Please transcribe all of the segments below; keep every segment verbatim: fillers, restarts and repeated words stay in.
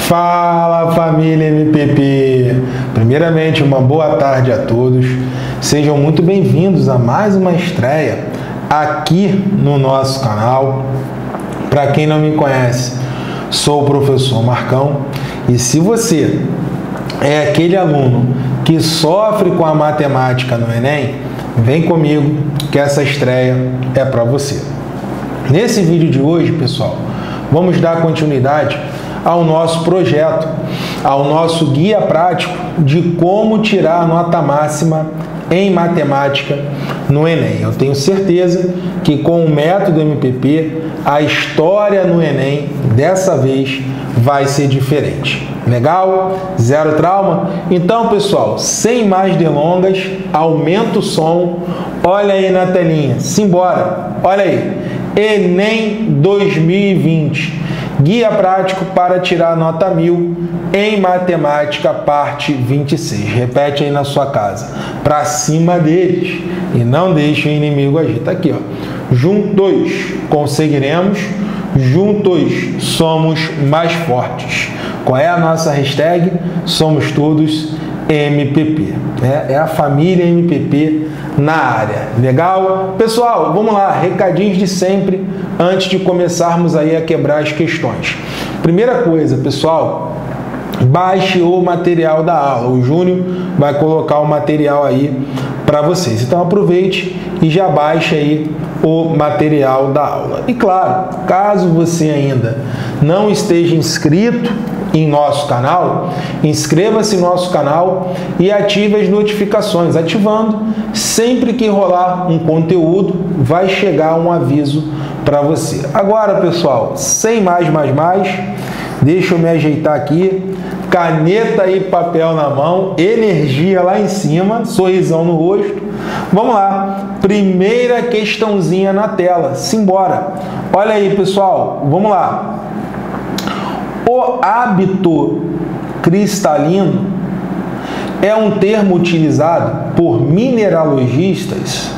Fala, família M P P! Primeiramente, uma boa tarde a todos. Sejam muito bem-vindos a mais uma estreia aqui no nosso canal. Para quem não me conhece, sou o professor Marcão e se você é aquele aluno que sofre com a matemática no Enem, vem comigo que essa estreia é para você. Nesse vídeo de hoje, pessoal, vamos dar continuidade ao nosso projeto, ao nosso guia prático de como tirar a nota máxima em matemática no Enem. Eu tenho certeza que com o método M P P, a história no Enem dessa vez vai ser diferente. Legal? Zero trauma? Então, pessoal, sem mais delongas, aumenta o som, olha aí na telinha, simbora, olha aí, Enem dois mil e vinte, guia prático para tirar nota mil em matemática, parte vinte e seis. Repete aí na sua casa, para cima deles e não deixe o inimigo agir. Tá aqui, ó. Juntos conseguiremos, juntos somos mais fortes. Qual é a nossa hashtag? Somos todos M P P. É, é a família M P P na área. Legal? Pessoal, vamos lá. Recadinhos de sempre antes de começarmos aí a quebrar as questões. Primeira coisa, pessoal, baixe o material da aula. O Júnior vai colocar o material aí para vocês. Então aproveite e já baixe aí o material da aula. E claro, caso você ainda não esteja inscrito em nosso canal, inscreva-se no nosso canal e ative as notificações. Ativando, sempre que rolar um conteúdo, vai chegar um aviso para você. Agora, pessoal, sem mais, mais, mais, deixa eu me ajeitar aqui. Caneta e papel na mão, energia lá em cima, sorrisão no rosto. Vamos lá, primeira questãozinha na tela, simbora. Olha aí, pessoal, vamos lá. O hábito cristalino é um termo utilizado por mineralogistas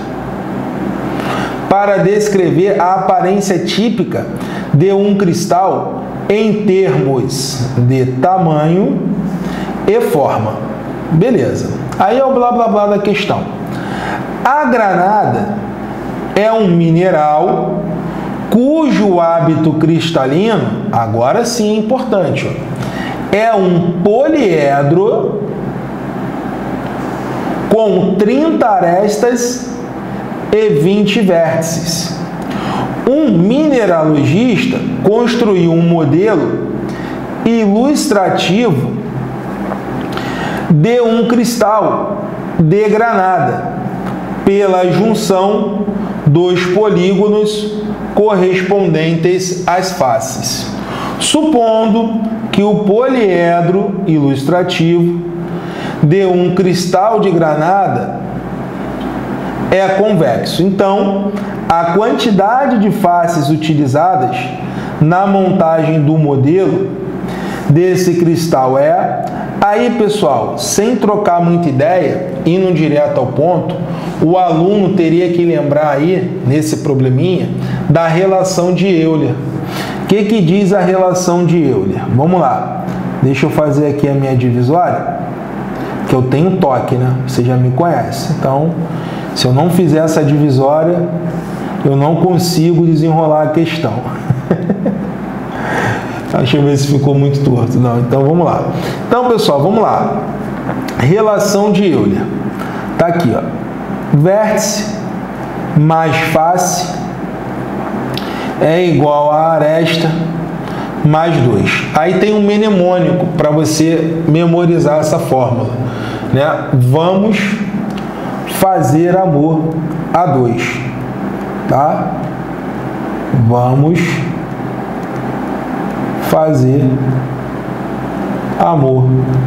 para descrever a aparência típica de um cristal em termos de tamanho e forma. Beleza. Aí é o blá blá blá da questão. A granada é um mineral cujo hábito cristalino, agora sim é importante, ó, é um poliedro com trinta arestas e vinte vértices. Um mineralogista construiu um modelo ilustrativo de um cristal de granada pela junção dos polígonos correspondentes às faces, supondo que o poliedro ilustrativo de um cristal de granada é convexo. Então, a quantidade de faces utilizadas na montagem do modelo desse cristal é... Aí, pessoal, sem trocar muita ideia, indo direto ao ponto, o aluno teria que lembrar aí, nesse probleminha, da relação de Euler. O que que diz a relação de Euler? Vamos lá. Deixa eu fazer aqui a minha divisória, que eu tenho toque, né? Você já me conhece. Então, se eu não fizer essa divisória, eu não consigo desenrolar a questão. Deixa eu ver se ficou muito torto. Não, então vamos lá. Então, pessoal, vamos lá. Relação de Euler. Tá aqui, ó. Vértice mais face é igual a aresta mais dois. Aí tem um mnemônico para você memorizar essa fórmula, né? Vamos fazer amor a dois, tá? Vamos fazer amor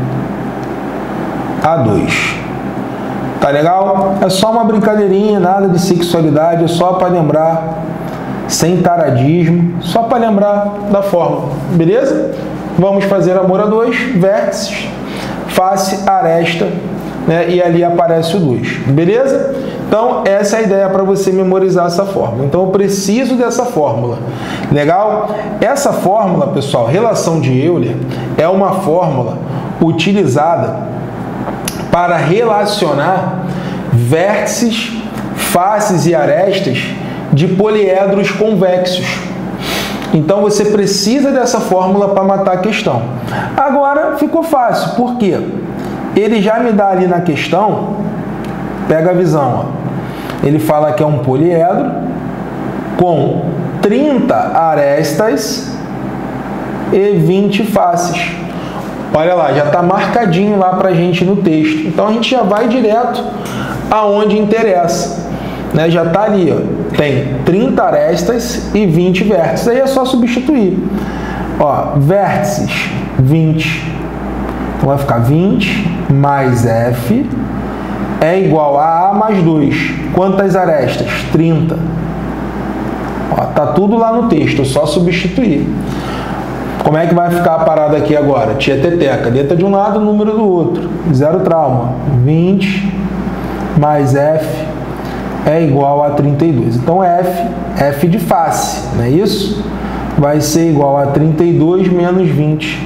a dois. Tá legal? É só uma brincadeirinha, nada de sexualidade, é só para lembrar, sem taradismo, só para lembrar da fórmula, beleza? Vamos fazer amor a dois, vértices, face, aresta, né? E ali aparece o dois, beleza? Então, essa é a ideia para você memorizar essa fórmula. Então, eu preciso dessa fórmula. Legal? Essa fórmula, pessoal, relação de Euler, é uma fórmula utilizada para relacionar vértices, faces e arestas de poliedros convexos. Então, você precisa dessa fórmula para matar a questão. Agora, ficou fácil. Por quê? Ele já me dá ali na questão, pega a visão, ó. Ele fala que é um poliedro com trinta arestas e vinte faces. Olha lá, já está marcadinho lá para a gente no texto. Então, a gente já vai direto aonde interessa. Né? Já está ali, ó. Tem trinta arestas e vinte vértices. Aí é só substituir. Ó, vértices, vinte. Então, vai ficar vinte mais F é igual a A mais dois. Quantas arestas? trinta. Ó, tá tudo lá no texto, é só substituir. Como é que vai ficar a parada aqui agora? Tia Teteca, letra de um lado, número do outro. Zero trauma. vinte mais F é igual a trinta e dois. Então, F, F de face, não é isso? Vai ser igual a trinta e dois menos vinte.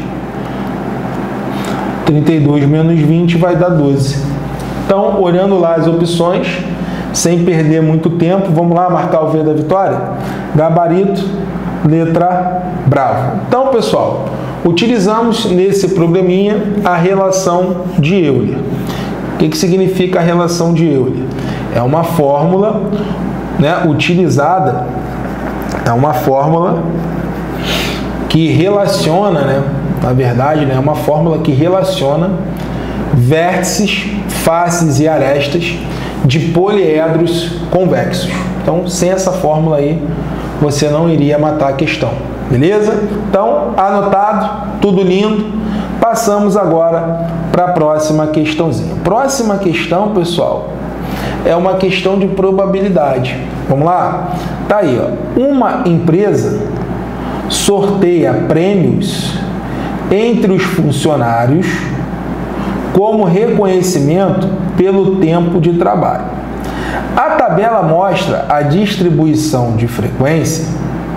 trinta e dois menos vinte vai dar doze. Então, olhando lá as opções, sem perder muito tempo, vamos lá marcar o V da vitória? Gabarito, letra bravo. Então, pessoal, utilizamos nesse probleminha a relação de Euler. O que que significa a relação de Euler? É uma fórmula, né, utilizada, é uma fórmula que relaciona, né, na verdade, né, é uma fórmula que relaciona vértices, faces e arestas de poliedros convexos. Então, sem essa fórmula aí, você não iria matar a questão, beleza? Então, anotado, tudo lindo. Passamos agora para a próxima questãozinha. Próxima questão, pessoal, é uma questão de probabilidade. Vamos lá? Tá aí, ó. Uma empresa sorteia prêmios entre os funcionários como reconhecimento pelo tempo de trabalho. A tabela mostra a distribuição de frequência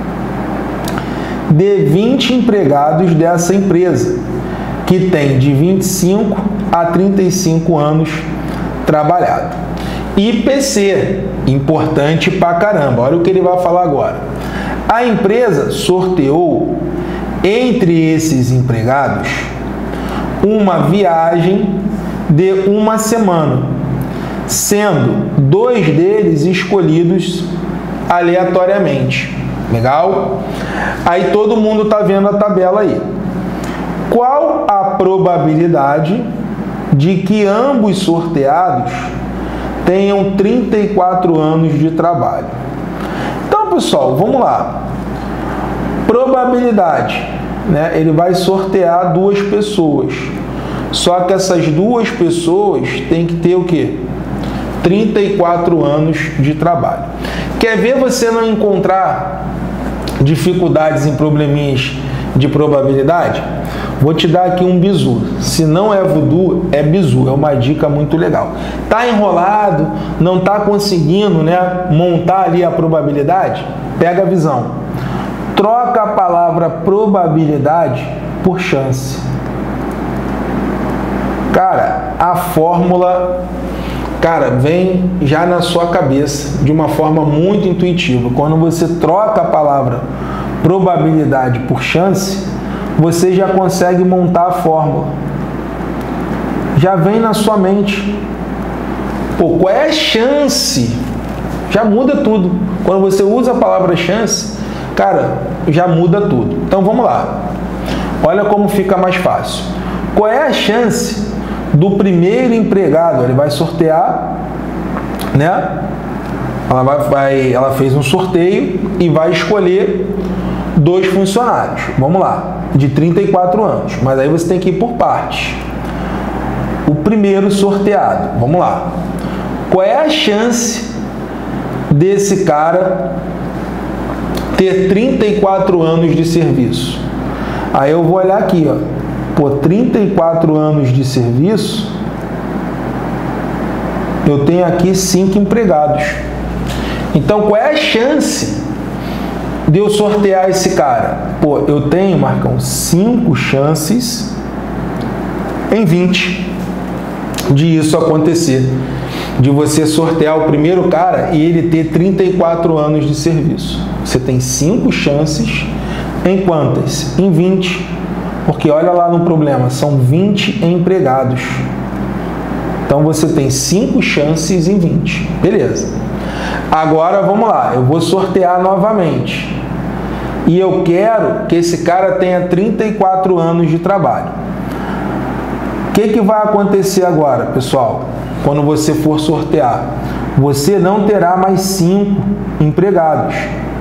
de vinte empregados dessa empresa, que tem de vinte e cinco a trinta e cinco anos trabalhado. I P C, importante pra caramba. Olha o que ele vai falar agora. A empresa sorteou entre esses empregados uma viagem de uma semana, sendo dois deles escolhidos aleatoriamente. Legal? Aí todo mundo está vendo a tabela aí. Qual a probabilidade de que ambos sorteados tenham trinta e quatro anos de trabalho? Então, pessoal, vamos lá. Probabilidade. Né? Ele vai sortear duas pessoas. Só que essas duas pessoas têm que ter o quê? trinta e quatro anos de trabalho. Quer ver você não encontrar dificuldades em probleminhas de probabilidade? Vou te dar aqui um bizu. Se não é voodoo, é bizu. É uma dica muito legal. Tá enrolado, não tá conseguindo, né, montar ali a probabilidade? Pega a visão. Troca a palavra probabilidade por chance. Cara, a fórmula, cara, vem já na sua cabeça de uma forma muito intuitiva. Quando você troca a palavra probabilidade por chance, você já consegue montar a fórmula. Já vem na sua mente. Pô, qual é a chance? Já muda tudo. Quando você usa a palavra chance, cara, já muda tudo. Então vamos lá. Olha como fica mais fácil. Qual é a chance do primeiro empregado? Ele vai sortear, né? Ela, vai, vai, ela fez um sorteio e vai escolher dois funcionários. Vamos lá. De trinta e quatro anos. Mas aí você tem que ir por partes. O primeiro sorteado. Vamos lá. Qual é a chance desse cara ter trinta e quatro anos de serviço? Aí eu vou olhar aqui, ó. Pô, trinta e quatro anos de serviço eu tenho aqui cinco empregados. Então, qual é a chance de eu sortear esse cara? Pô, eu tenho, Marcão, cinco chances em vinte de isso acontecer. De você sortear o primeiro cara e ele ter trinta e quatro anos de serviço. Você tem cinco chances em quantas? Em vinte. Porque olha lá no problema, são vinte empregados. Então você tem cinco chances em vinte. Beleza. Agora vamos lá, eu vou sortear novamente. E eu quero que esse cara tenha trinta e quatro anos de trabalho. O que, que vai acontecer agora, pessoal? Quando você for sortear, você não terá mais cinco empregados.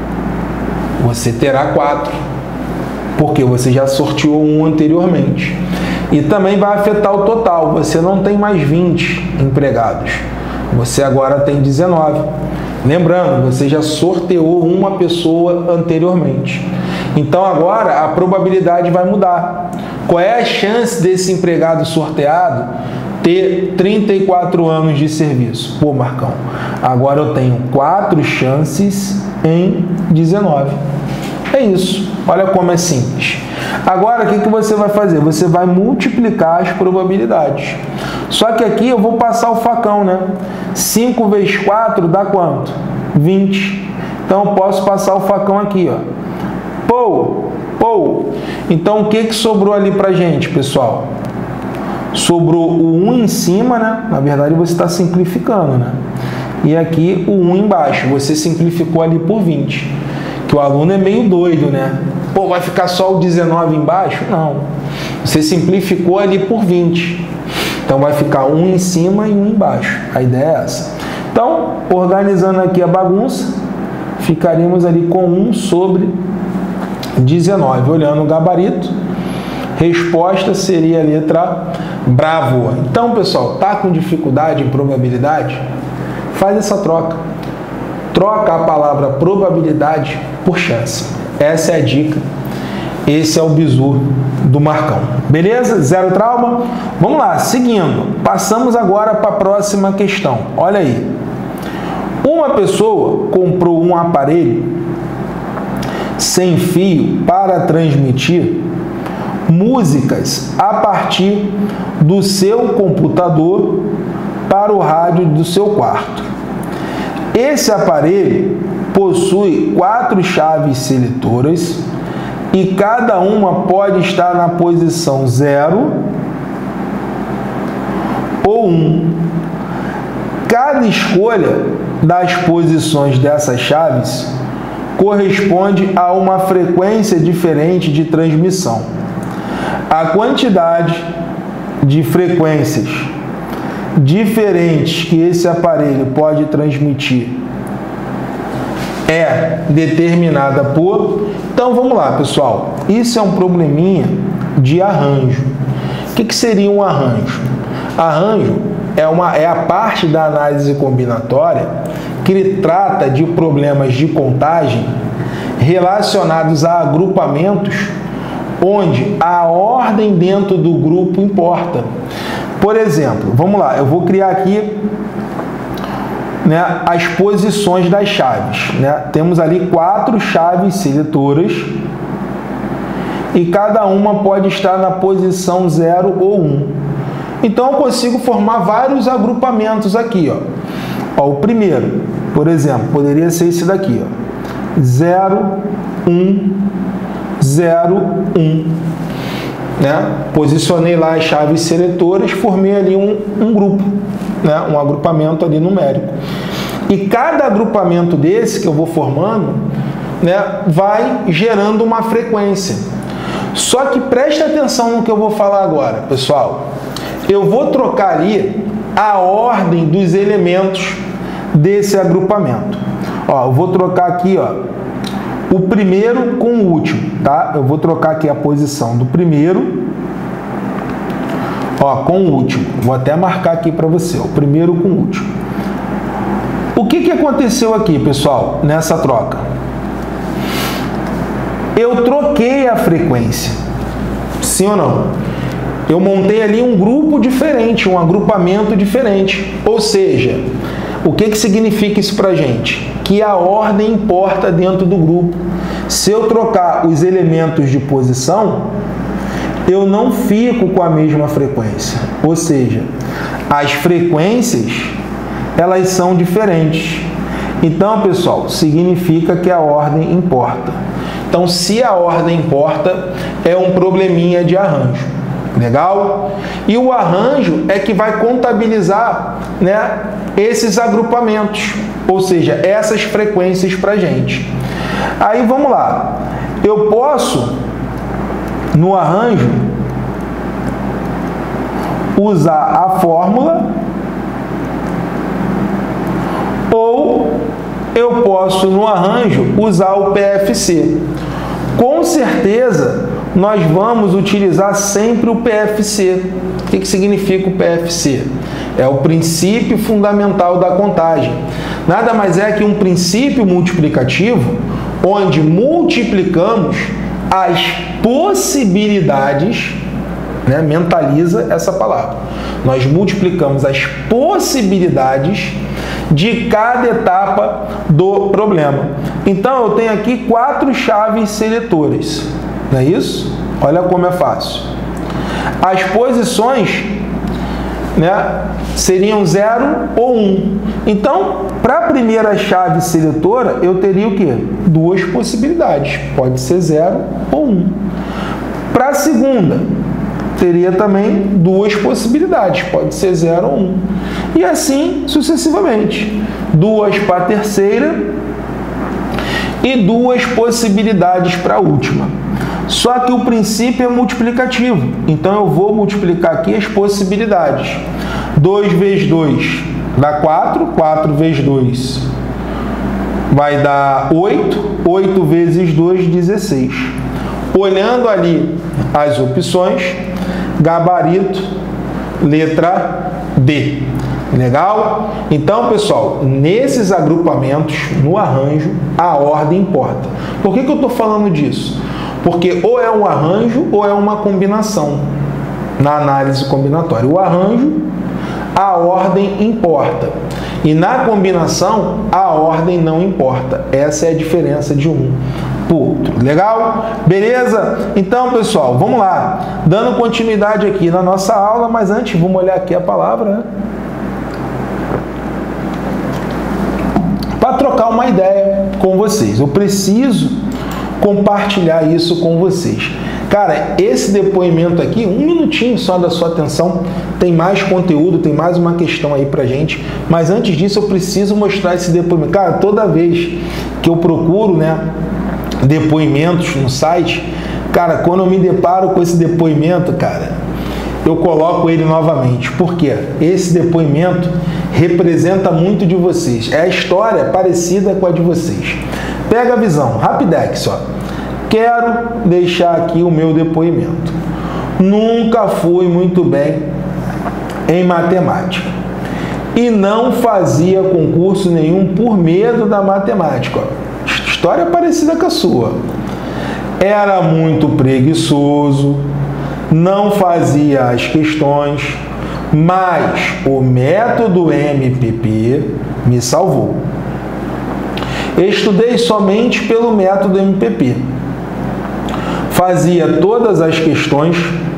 Você terá quatro. Porque você já sorteou um anteriormente. E também vai afetar o total. Você não tem mais vinte empregados. Você agora tem dezenove. Lembrando, você já sorteou uma pessoa anteriormente. Então agora a probabilidade vai mudar. Qual é a chance desse empregado sorteado ter trinta e quatro anos de serviço? Pô, Marcão, agora eu tenho quatro chances em dezenove. É isso. Olha como é simples. Agora, o que, que você vai fazer? Você vai multiplicar as probabilidades. Só que aqui eu vou passar o facão, né? cinco vezes quatro dá quanto? vinte. Então, eu posso passar o facão aqui, ó. Pô, pô. Então, o que, que sobrou ali pra gente, pessoal? Sobrou o um em cima, né? Na verdade, você está simplificando, né? E aqui o um embaixo. Você simplificou ali por vinte. Que o aluno é meio doido, né? Pô, vai ficar só o dezenove embaixo? Não. Você simplificou ali por vinte. Então, vai ficar um em cima e um embaixo. A ideia é essa. Então, organizando aqui a bagunça, ficaríamos ali com um sobre dezenove. Olhando o gabarito, resposta seria a letra Bravo. Então, pessoal, tá com dificuldade em probabilidade? Faz essa troca. Troca a palavra probabilidade por chance. Essa é a dica. Esse é o bizu do Marcão. Beleza? Zero trauma? Vamos lá, seguindo. Passamos agora para a próxima questão. Olha aí. Uma pessoa comprou um aparelho sem fio para transmitir músicas a partir do seu computador para o rádio do seu quarto. Esse aparelho possui quatro chaves seletoras e cada uma pode estar na posição zero ou um. Cada escolha das posições dessas chaves corresponde a uma frequência diferente de transmissão. A quantidade de frequências diferentes que esse aparelho pode transmitir é determinada por... Então, vamos lá, pessoal. Isso é um probleminha de arranjo. O que, que seria um arranjo? Arranjo é, uma, é a parte da análise combinatória que trata de problemas de contagem relacionados a agrupamentos onde a ordem dentro do grupo importa. Por exemplo, vamos lá, eu vou criar aqui, né, as posições das chaves. Né? Temos ali quatro chaves seletoras e cada uma pode estar na posição zero ou um. Então, eu consigo formar vários agrupamentos aqui. Ó. Ó, o primeiro, por exemplo, poderia ser esse daqui. zero, um, zero, um. Né? Posicionei lá as chaves seletoras, formei ali um, um grupo, né? Um agrupamento ali numérico. E cada agrupamento desse que eu vou formando, né, vai gerando uma frequência. Só que preste atenção no que eu vou falar agora, pessoal. Eu vou trocar ali a ordem dos elementos desse agrupamento. Ó, eu vou trocar aqui, ó, o primeiro com o último, tá? Eu vou trocar aqui a posição do primeiro, ó, com o último. Vou até marcar aqui para você, ó, o primeiro com o último. O que que aconteceu aqui, pessoal, nessa troca? Eu troquei a frequência, sim ou não? eu montei ali um grupo diferente, um agrupamento diferente. Ou seja, o que, que significa isso para a gente? Que a ordem importa dentro do grupo. Se eu trocar os elementos de posição, eu não fico com a mesma frequência. Ou seja, as frequências, elas são diferentes. Então, pessoal, significa que a ordem importa. Então, se a ordem importa, é um probleminha de arranjo. Legal? E o arranjo é que vai contabilizar, né, esses agrupamentos, ou seja, essas frequências para a gente. Aí, vamos lá. Eu posso, no arranjo, usar a fórmula ou eu posso, no arranjo, usar o P F C. Com certeza, nós vamos utilizar sempre o P F C. O que, que significa o P F C? É o princípio fundamental da contagem. Nada mais é que um princípio multiplicativo, onde multiplicamos as possibilidades, né? Mentaliza essa palavra. Nós multiplicamos as possibilidades de cada etapa do problema. Então, eu tenho aqui quatro chaves seletoras. Não é isso? Olha como é fácil. As posições, né, seriam zero ou um. Então, para a primeira chave seletora, eu teria o quê? Duas possibilidades. Pode ser zero ou um. Para a segunda, teria também duas possibilidades. Pode ser zero ou um. E assim sucessivamente. Duas para a terceira e duas possibilidades para a última. Só que o princípio é multiplicativo. Então, eu vou multiplicar aqui as possibilidades. dois vezes dois dá quatro. quatro vezes dois vai dar oito. oito vezes dois, dezesseis. Olhando ali as opções, gabarito, letra D. Legal? Então, pessoal, nesses agrupamentos, no arranjo, a ordem importa. Por que que eu estou falando disso? Porque ou é um arranjo ou é uma combinação na análise combinatória. O arranjo, a ordem importa. E na combinação, a ordem não importa. Essa é a diferença de um para o outro. Legal? Beleza? Então, pessoal, vamos lá. Dando continuidade aqui na nossa aula, mas antes, vamos olhar aqui a palavra, né? Para trocar uma ideia com vocês. Eu preciso compartilhar isso com vocês. Cara, esse depoimento aqui, um minutinho só da sua atenção, tem mais conteúdo, tem mais uma questão aí pra gente, mas antes disso eu preciso mostrar esse depoimento. Cara, toda vez que eu procuro, né, depoimentos no site, cara, quando eu me deparo com esse depoimento, cara, eu coloco ele novamente. Por quê? Esse depoimento representa muito de vocês. É a história parecida com a de vocês. Pega a visão, rapidex, ó. Quero deixar aqui o meu depoimento. Nunca fui muito bem em matemática e não fazia concurso nenhum por medo da matemática. História parecida com a sua. Era muito preguiçoso, não fazia as questões, mas o método M P P me salvou. Estudei somente pelo método M P P. Fazia todas as questões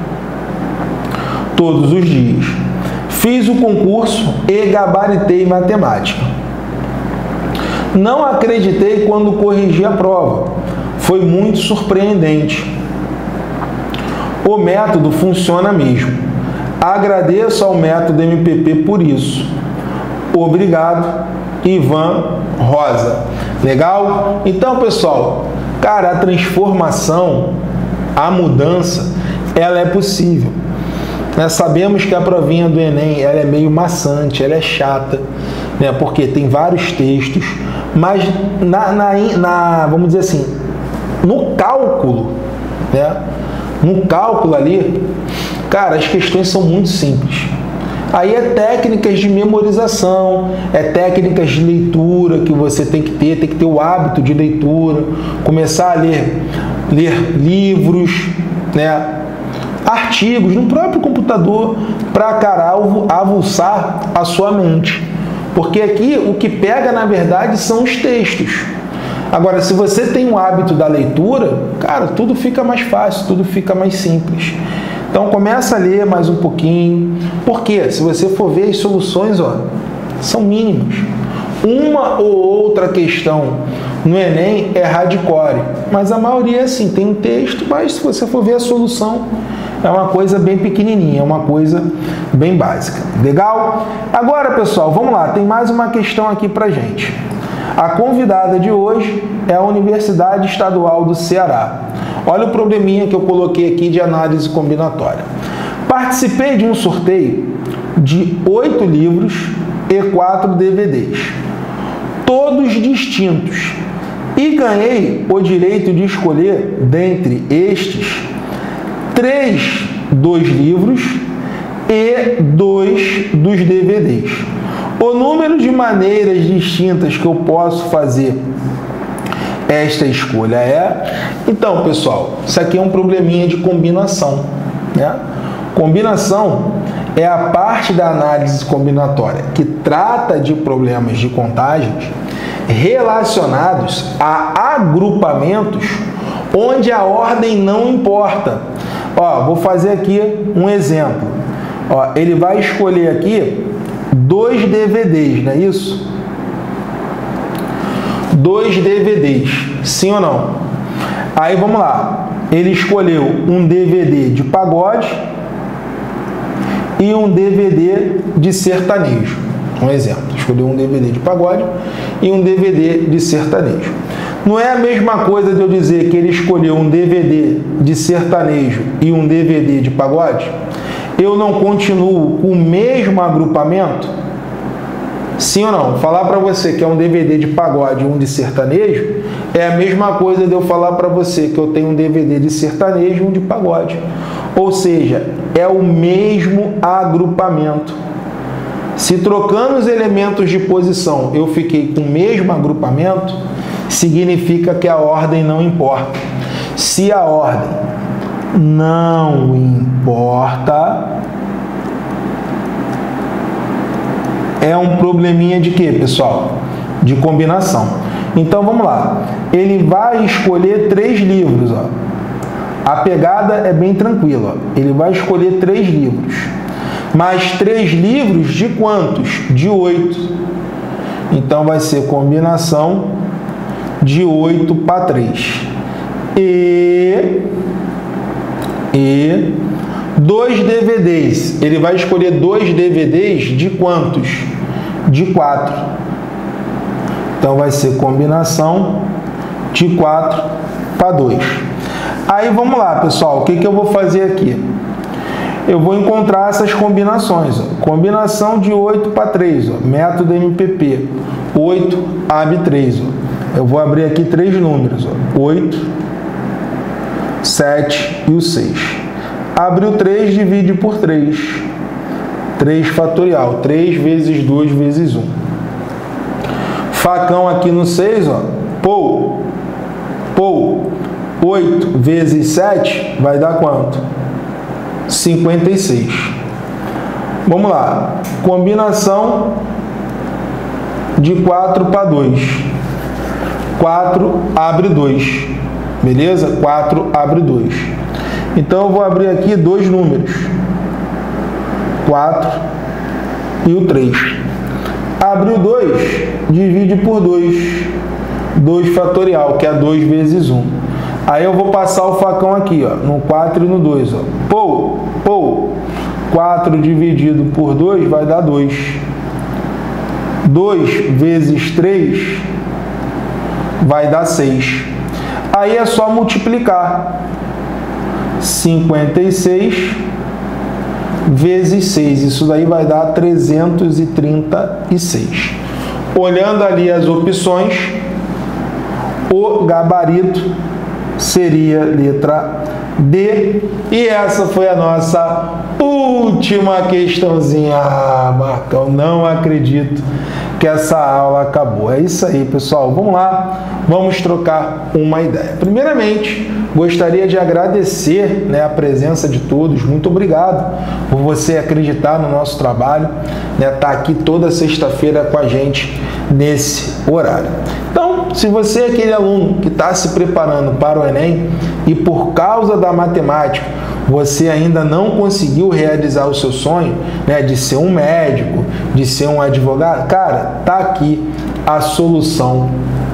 todos os dias. Fiz o concurso e gabaritei matemática. Não acreditei quando corrigi a prova. Foi muito surpreendente. O método funciona mesmo. Agradeço ao método M P P por isso. Obrigado, Ivan Rosa. Legal? Então, pessoal, cara, a transformação, a mudança, ela é possível. Nós sabemos que a provinha do Enem, ela é meio maçante, ela é chata, né? Porque tem vários textos, mas na, na, na, vamos dizer assim, no cálculo, né? No cálculo ali, cara, as questões são muito simples. Aí é técnicas de memorização, é técnicas de leitura que você tem que ter, tem que ter o hábito de leitura, começar a ler, ler livros, né? artigos no próprio computador para, cara, avulsar a sua mente. Porque aqui o que pega, na verdade, são os textos. Agora, se você tem o hábito da leitura, cara, tudo fica mais fácil, tudo fica mais simples. Então, começa a ler mais um pouquinho. Porque, se você for ver as soluções, ó, são mínimas. Uma ou outra questão no Enem é hardcore, mas a maioria é assim, tem um texto, mas se você for ver a solução, é uma coisa bem pequenininha, é uma coisa bem básica. Legal? Agora, pessoal, vamos lá, tem mais uma questão aqui pra gente. A convidada de hoje é a Universidade Estadual do Ceará. Olha o probleminha que eu coloquei aqui de análise combinatória. Participei de um sorteio de oito livros e quatro D V Ds, todos distintos, e ganhei o direito de escolher dentre estes três dos livros e dois dos D V Ds. O número de maneiras distintas que eu posso fazer esta escolha é... Então, pessoal, isso aqui é um probleminha de combinação, né? Combinação é a parte da análise combinatória que trata de problemas de contagens relacionados a agrupamentos onde a ordem não importa. Ó, vou fazer aqui um exemplo. Ó, ele vai escolher aqui dois D V Ds, não é isso? Dois D V Ds, sim ou não? Aí vamos lá. Ele escolheu um D V D de pagode e um D V D de sertanejo. Um exemplo, escolheu um D V D de pagode e um D V D de sertanejo. Não é a mesma coisa de eu dizer que ele escolheu um D V D de sertanejo e um D V D de pagode? Eu não continuo com o mesmo agrupamento? Sim ou não? Falar para você que é um D V D de pagode e um de sertanejo é a mesma coisa de eu falar para você que eu tenho um D V D de sertanejo e um de pagode. Ou seja, é o mesmo agrupamento. Se trocando os elementos de posição eu fiquei com o mesmo agrupamento, significa que a ordem não importa. Se a ordem não importa, é um probleminha de quê, pessoal? De combinação. Então, vamos lá. Ele vai escolher três livros, ó. A pegada é bem tranquila. Ele vai escolher três livros. Mas três livros de quantos? De oito. Então, vai ser combinação de oito para três. E... E... Dois D V Ds. Ele vai escolher dois D V Ds de quantos? De quatro. Então, vai ser combinação de quatro para dois. Aí, vamos lá, pessoal. O que, que eu vou fazer aqui? Eu vou encontrar essas combinações. Ó. Combinação de oito para três. Ó. Método M P P. oito abre três. Ó. Eu vou abrir aqui três números. Ó. oito, sete e o seis. Abriu três, divide por três. três fatorial. três vezes dois vezes um. Facão aqui no seis, ó. Pou. Pou. oito vezes sete vai dar quanto? cinquenta e seis. Vamos lá. Combinação de quatro para dois. quatro abre dois. Beleza? quatro abre dois. Então, eu vou abrir aqui dois números. quatro e o três. Abriu dois, divide por dois. dois fatorial, que é dois vezes um. Aí eu vou passar o facão aqui, ó, no quatro e no dois. Ó. Pou, pou. quatro dividido por dois vai dar dois. dois vezes três vai dar seis. Aí é só multiplicar. cinquenta e seis vezes seis. Isso daí vai dar trezentos e trinta e seis. Olhando ali as opções, o gabarito seria letra D. E essa foi a nossa última questãozinha. Ah, Marcão, não acredito que essa aula acabou. É isso aí, pessoal. Vamos lá, vamos trocar uma ideia. Primeiramente, gostaria de agradecer, né, a presença de todos. Muito obrigado por você acreditar no nosso trabalho, né, tá aqui toda sexta-feira com a gente nesse horário. Então, se você é aquele aluno que está se preparando para o Enem e por causa da matemática você ainda não conseguiu realizar o seu sonho, né, de ser um médico, de ser um advogado, cara, tá aqui a solução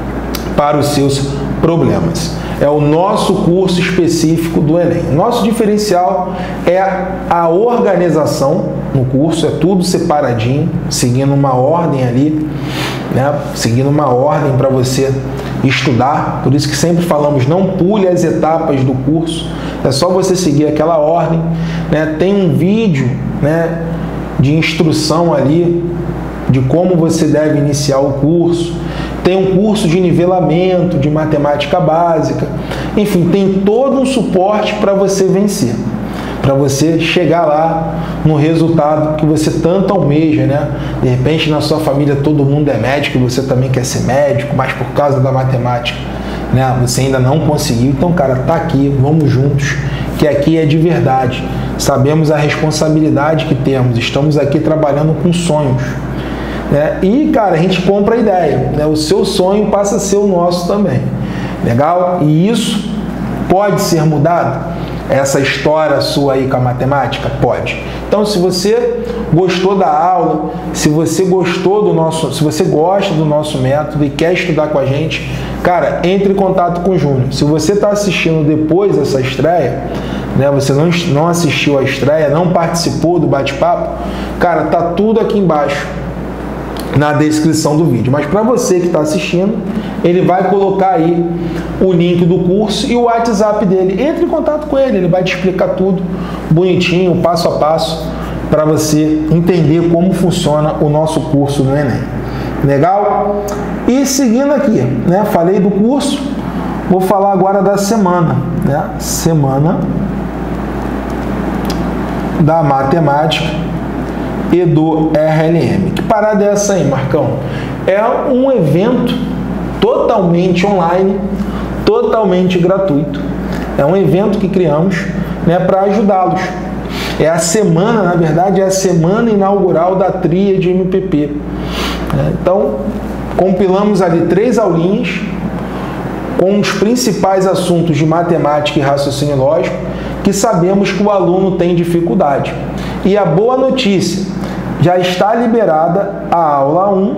para os seus problemas. É o nosso curso específico do Enem. Nosso diferencial é a organização no curso, é tudo separadinho, seguindo uma ordem ali, né? Seguindo uma ordem para você estudar. Por isso que sempre falamos, não pule as etapas do curso, é só você seguir aquela ordem, né? Tem um vídeo, né, de instrução ali de como você deve iniciar o curso. Tem um curso de nivelamento, de matemática básica. Enfim, tem todo um suporte para você vencer, para você chegar lá no resultado que você tanto almeja, né? De repente, na sua família, todo mundo é médico e você também quer ser médico, mas por causa da matemática, né, você ainda não conseguiu. Então, cara, tá aqui, vamos juntos, que aqui é de verdade. Sabemos a responsabilidade que temos, estamos aqui trabalhando com sonhos. Né? E, cara, a gente compra a ideia, né? O seu sonho passa a ser o nosso também. Legal? E isso pode ser mudado? Essa história sua aí com a matemática? Pode. Então, se você gostou da aula, se você gostou do nosso, se você gosta do nosso método e quer estudar com a gente, cara, entre em contato com o Júnior. Se você está assistindo depois dessa estreia, né, você não, não assistiu a estreia, não participou do bate-papo, cara, tá tudo aqui embaixo na descrição do vídeo. Mas para você que está assistindo, ele vai colocar aí o link do curso e o WhatsApp dele. Entre em contato com ele, ele vai te explicar tudo bonitinho, passo a passo, para você entender como funciona o nosso curso no Enem. Legal? E seguindo aqui, né? Falei do curso, vou falar agora da semana, né? Semana da matemática e do R L M. Que parada é essa aí, Marcão? É um evento totalmente online, totalmente gratuito. É um evento que criamos, né, para ajudá-los. É a semana, na verdade, é a semana inaugural da Tríade M P P. Então, compilamos ali três aulinhas com os principais assuntos de matemática e raciocínio lógico que sabemos que o aluno tem dificuldade. E a boa notícia, já está liberada a aula um,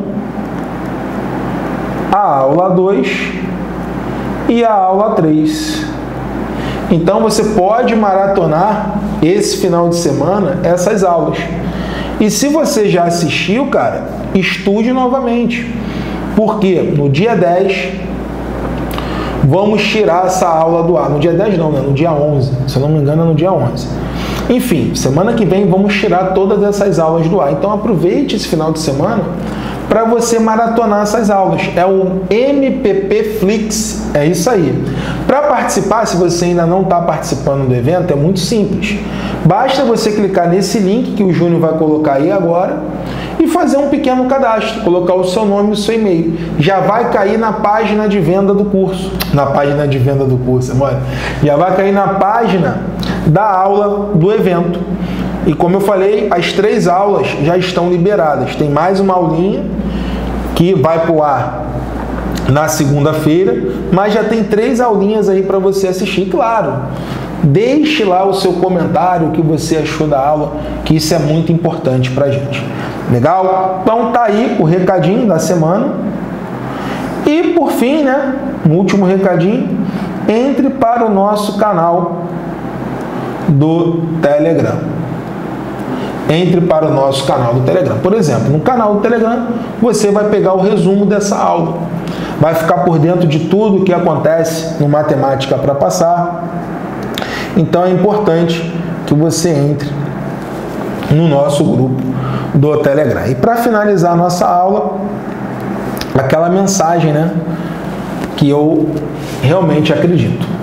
a aula dois e a aula três. Então você pode maratonar esse final de semana essas aulas. E se você já assistiu, cara, estude novamente. Porque no dia dez vamos tirar essa aula do ar. No dia dez não, né? No dia onze. Se eu não me engano, é no dia onze. Enfim, semana que vem vamos tirar todas essas aulas do ar. Então aproveite esse final de semana para você maratonar essas aulas. É o M P P Flix, é isso aí. Para participar, se você ainda não está participando do evento, é muito simples. Basta você clicar nesse link que o Júnior vai colocar aí agora e fazer um pequeno cadastro, colocar o seu nome e o seu e-mail. Já vai cair na página de venda do curso. Na página de venda do curso, mano. Já vai cair na página da aula do evento. E como eu falei, as três aulas já estão liberadas. Tem mais uma aulinha que vai para o ar na segunda-feira, mas já tem três aulinhas aí para você assistir. Claro, deixe lá o seu comentário, o que você achou da aula, que isso é muito importante para a gente. Legal? Então tá aí o recadinho da semana. E por fim, né, um último recadinho, entre para o nosso canal do Telegram. Entre para o nosso canal do Telegram. Por exemplo, no canal do Telegram, você vai pegar o resumo dessa aula. Vai ficar por dentro de tudo o que acontece no Matemática para Passar. Então é importante que você entre no nosso grupo do Telegram. E para finalizar a nossa aula, aquela mensagem, né, que eu realmente acredito.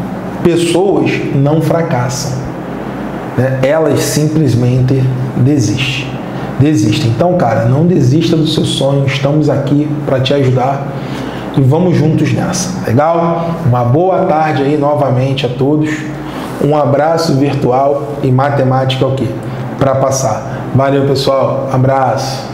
pessoas não fracassam, né? Elas simplesmente desistem. Desistem. Então, cara, não desista do seu sonho. Estamos aqui para te ajudar e vamos juntos nessa. Legal? Uma boa tarde aí novamente a todos. Um abraço virtual e matemática é o quê? Para passar. Valeu, pessoal. Abraço.